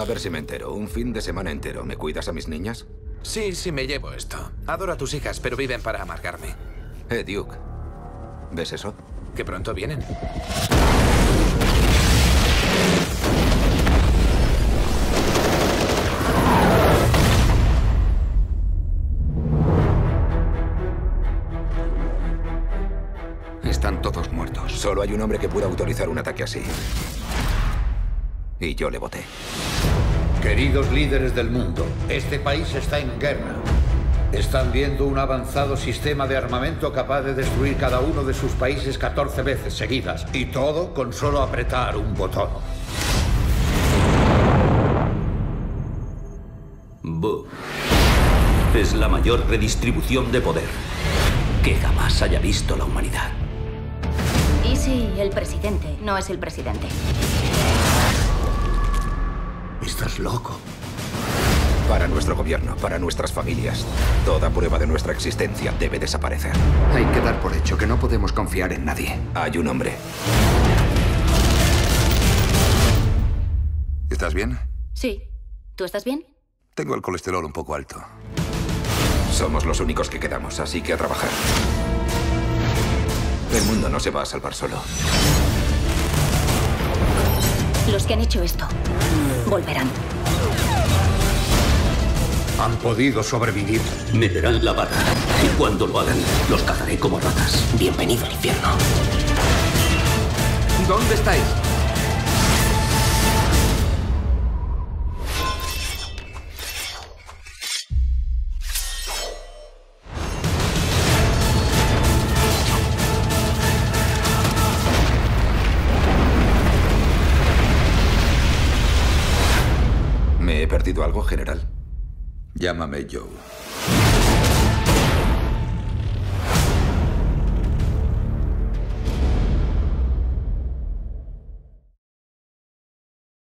ver si me entero. Un fin de semana entero. ¿Me cuidas a mis niñas? Sí, sí, me llevo esto. Adoro a tus hijas, pero viven para amargarme. Duke. ¿Ves eso? Que pronto vienen. Están todos muertos. Solo hay un hombre que pueda autorizar un ataque así. Y yo le voté. Queridos líderes del mundo, este país está en guerra. Están viendo un avanzado sistema de armamento capaz de destruir cada uno de sus países 14 veces seguidas. Y todo con solo apretar un botón. Boom. Es la mayor redistribución de poder que jamás haya visto la humanidad. ¿Y si el presidente no es el presidente? Estás loco. Para nuestro gobierno, para nuestras familias, toda prueba de nuestra existencia debe desaparecer. Hay que dar por hecho que no podemos confiar en nadie. Hay un hombre. ¿Estás bien? Sí. ¿Tú estás bien? Tengo el colesterol un poco alto. Somos los únicos que quedamos, así que a trabajar. El mundo no se va a salvar solo. Los que han hecho esto volverán. Han podido sobrevivir. Me darán la vara. Y cuando lo hagan, los cazaré como ratas. Bienvenido al infierno. ¿Dónde estáis? ¿Me he perdido algo, general? Llámame Joe.